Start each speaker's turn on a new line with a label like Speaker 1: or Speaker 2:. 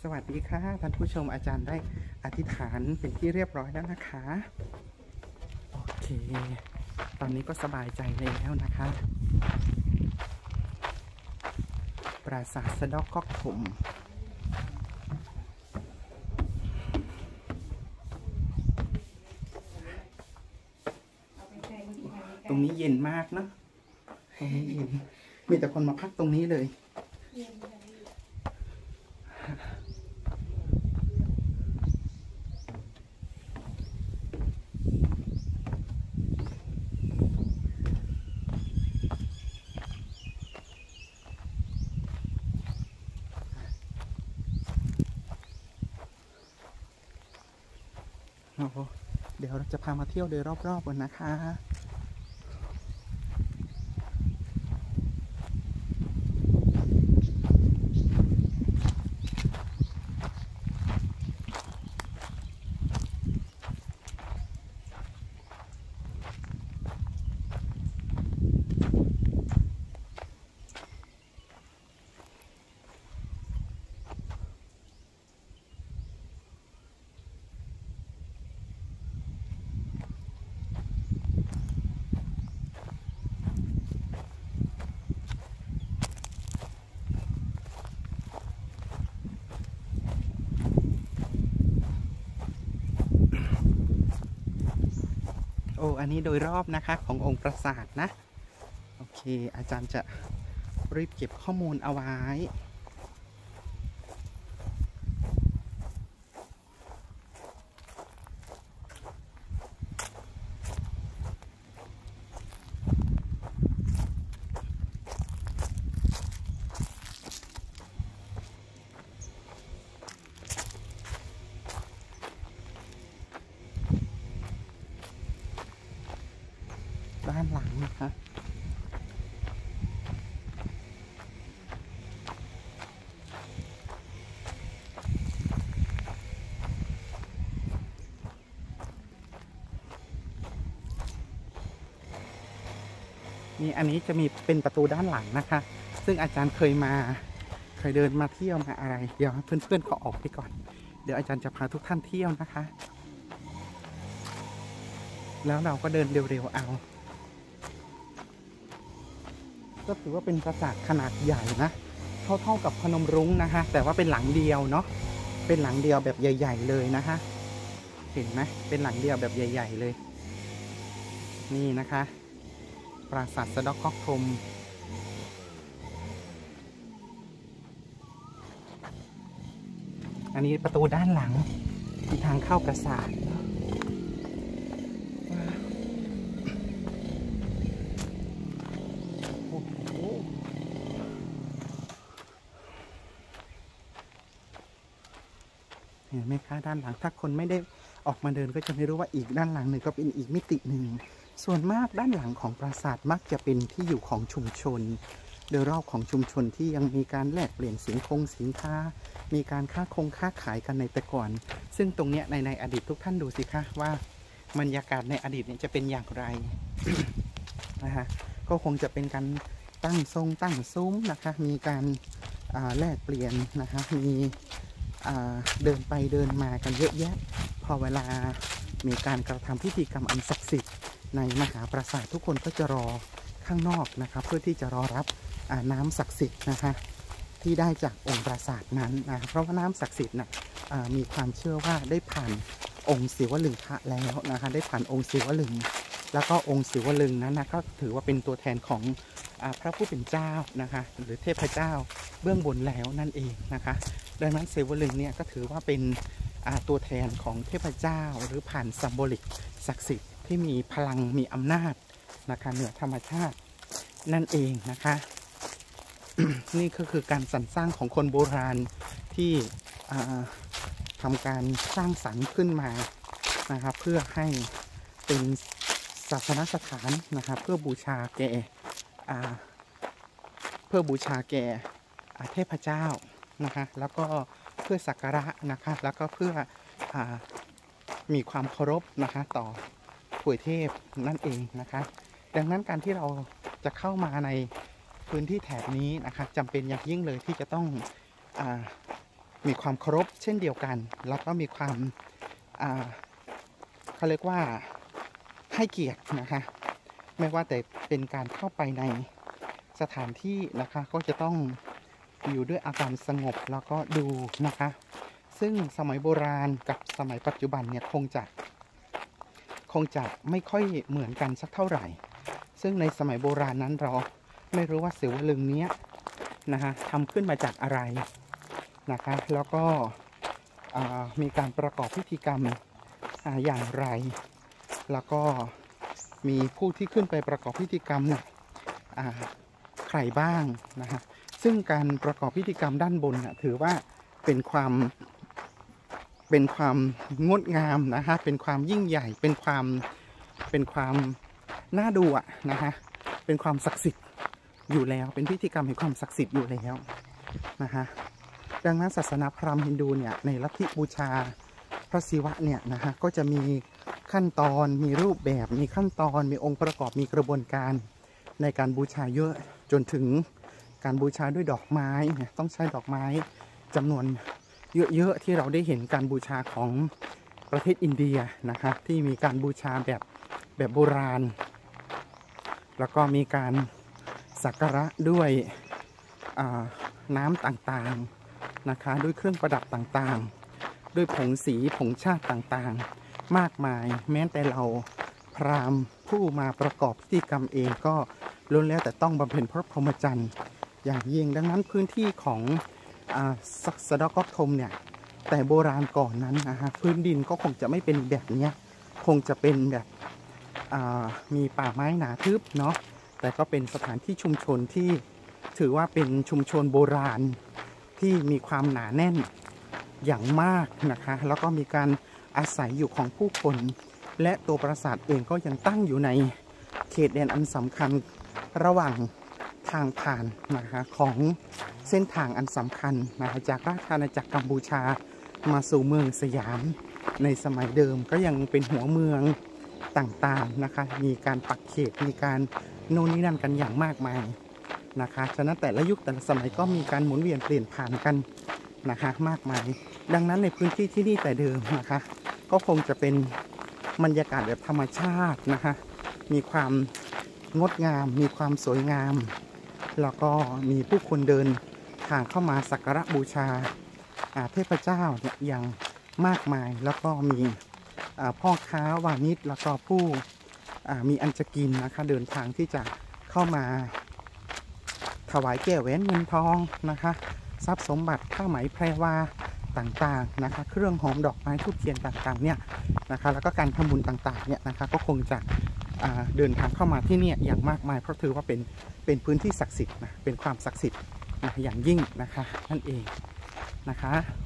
Speaker 1: สวัสดีค่ะท่านผู้ชมอาจารย์ได้อธิษฐานเป็นที่เรียบร้อยแล้วนะคะโอเคตอนนี้ก็สบายใจแล้วนะคะปราสาทสะดอกก๊อกถมตรงนี้เย็นมากเนาะตรงนี้เย็นมีแต่คนมาพักตรงนี้เลยเดี๋ยวเราจะพามาเที่ยวโดยรอบๆกันนะคะอันนี้โดยรอบนะคะขององค์ปราสาทนะโอเคอาจารย์จะรีบเก็บข้อมูลเอาไว้ด้านหลังนะคะนี่อันนี้จะมีเป็นประตูด้านหลังนะคะซึ่งอาจารย์เคยเดินมาเที่ยวมาอะไรเดี๋ยวเพื่อนๆก็ออกไปก่อนเดี๋ยวอาจารย์จะพาทุกท่านเที่ยวนะคะแล้วเราก็เดินเร็วๆเอาก็ถือว่าเป็นปราสาทขนาดใหญ่นะเท่ากับพนมรุ้งนะคะแต่ว่าเป็นหลังเดียวเนาะเป็นหลังเดียวแบบใหญ่ๆเลยนะคะเห็นไหมเป็นหลังเดียวแบบใหญ่ๆเลยนี่นะคะปราสาทสะดอกก๊อกถมอันนี้ประตูด้านหลังที่ทางเข้าปราสาทเห็นไหมคะด้านหลังถ้าคนไม่ได้ออกมาเดินก็จะไม่รู้ว่าอีกด้านหลังหนึ่งก็เป็นอีกมิติหนึ่งส่วนมากด้านหลังของปราสาทมักจะเป็นที่อยู่ของชุมชนโดยรอบของชุมชนที่ยังมีการแลกเปลี่ยนสินค้ามีการค้าขายกันในแต่ก่อนซึ่งตรงเนี้ยในอดีตทุกท่านดูสิคะว่าบรรยากาศในอดีตเนี่ยจะเป็นอย่างไร นะคะก็คงจะเป็นการตั้งซุ้มนะคะมีการแลกเปลี่ยนนะคะมีเดินไปเดินมากันเยอะแยะพอเวลามีการกระทำพิธีกรรมอันศักดิ์สิทธิ์ในมหาปราสาททุกคนก็จะรอข้างนอกนะคะเพื่อที่จะรอรับน้ำศักดิ์สิทธิ์นะคะที่ได้จากองค์ปราสาทนั้นนะเพราะว่าน้ำศักดิ์สิทธิ์นะมีความเชื่อว่าได้ผ่านองค์ศิวลึงพระแล้วนะคะได้ผ่านองค์ศิวลึงแล้วก็องค์ศิวลึงนั้นนะก็ถือว่าเป็นตัวแทนของพระผู้เป็นเจ้านะคะหรือเทพเจ้าเบื้องบนแล้วนั่นเองนะคะดังนั้นศิวลึงเนี่ยก็ถือว่าเป็นตัวแทนของเทพเจ้าหรือผ่านซัมโบลิกศักดิ์สิทธิ์ที่มีพลังมีอำนาจนะคะเหนือธรรมชาตินั่นเองนะคะ นี่ก็คือการสรรสร้างของคนโบราณที่ทำการสร้างสรรค์ขึ้นมานะครับเพื่อให้เป็นศาสนสถานนะครับเพื่อบูชาแก่เทพเจ้านะคะแล้วก็เพื่อสักการะนะคะแล้วก็เพื่อมีความเคารพนะคะต่อถวยเทพนั่นเองนะคะดังนั้นการที่เราจะเข้ามาในพื้นที่แถบนี้นะคะจำเป็นอย่างยิ่งเลยที่จะต้องมีความเคารพเช่นเดียวกันแล้วก็มีความเขาเรียกว่าให้เกียรตินะคะไม่ว่าแต่เป็นการเข้าไปในสถานที่นะคะก็จะต้องอยู่ด้วยอาการสงบแล้วก็ดูนะคะซึ่งสมัยโบราณกับสมัยปัจจุบันเนี่ยคงจะไม่ค่อยเหมือนกันสักเท่าไหร่ซึ่งในสมัยโบราณนั้นเราไม่รู้ว่าศิวลึงเนี้ยนะคะทำขึ้นมาจากอะไรนะคะแล้วก็มีการประกอบพิธีกรรมอย่างไรแล้วก็มีผู้ที่ขึ้นไปประกอบพิธีกรรมเนี่ยใครบ้างนะฮะซึ่งการประกอบพิธีกรรมด้านบนถือว่าเป็นความงดงามนะฮะเป็นความยิ่งใหญ่เป็นความน่าดูนะฮะเป็นความศักดิ์สิทธิ์อยู่แล้วเป็นพิธีกรรมแห่งความศักดิ์สิทธิ์อยู่แล้วนะฮะดังนั้นศาสนาพราหมณ์ฮินดูเนี่ยในลัทธิบูชาพระศิวะเนี่ยนะฮะก็จะมีขั้นตอนมีรูปแบบมีขั้นตอนมีองค์ประกอบมีกระบวนการในการบูชาเยอะจนถึงการบูชาด้วยดอกไม้ต้องใช้ดอกไม้จำนวนเยอะๆที่เราได้เห็นการบูชาของประเทศอินเดียนะคะที่มีการบูชาแบบโบราณแล้วก็มีการสักการะด้วยน้ำต่างๆนะคะด้วยเครื่องประดับต่างๆด้วยผงสีผงชาติต่างๆมากมายแม้แต่เราพราหมณ์ผู้มาประกอบพิธีกรรมเองก็ล้วนแล้วแต่ต้องบำเพ็ญพระพรหมจรรย์อย่างยิ่งดังนั้นพื้นที่ของสะเดาะก๊อกธมเนี่ยแต่โบราณก่อนนั้นนะฮะพื้นดินก็คงจะไม่เป็นแบบนี้คงจะเป็นแบบมีป่าไม้หนาทึบเนาะแต่ก็เป็นสถานที่ชุมชนที่ถือว่าเป็นชุมชนโบราณที่มีความหนาแน่นอย่างมากนะคะแล้วก็มีการอาศัยอยู่ของผู้คนและตัวปราสาทเองก็ยังตั้งอยู่ในเขตแดนอันสำคัญระหว่างทางผ่านนะคะของเส้นทางอันสำคัญนะคะจากราชอาณาจักรกัมพูชามาสู่เมืองสยามในสมัยเดิมก็ยังเป็นหัวเมืองต่างๆนะคะมีการปักเขตมีการโน่นนี่นั่นกันอย่างมากมายนะคะฉะนั้นแต่ละยุคแต่ละสมัยก็มีการหมุนเวียนเปลี่ยนผ่านกันนะคะมากมายดังนั้นในพื้นที่ที่นี่แต่เดิมนะคะก็คงจะเป็นบรรยากาศแบบธรรมชาตินะคะมีความงดงามมีความสวยงามแล้วก็มีผู้คนเดินทางเข้ามาสักการะบูชาเทพเจ้าเนี่ยอย่างมากมายแล้วก็มีพ่อค้าวานิชแล้วก็ผู้มีอันจะกินนะคะเดินทางที่จะเข้ามาถวายแก้วแหวนเงินทองนะคะทรัพย์สมบัติผ้าไหมแพรวาต่างๆนะคะเครื่องหอมดอกไม้ธูปเทียนต่างๆเนี่ยนะคะแล้วก็การทำบุญต่างๆเนี่ยนะคะก็คงจะเดินทางเข้ามาที่นี่อย่างมากมายเพราะถือว่าเป็นพื้นที่ศักดิ์สิทธิ์นะเป็นความศักดิ์สิทธิ์นะอย่างยิ่งนะคะนั่นเองนะคะ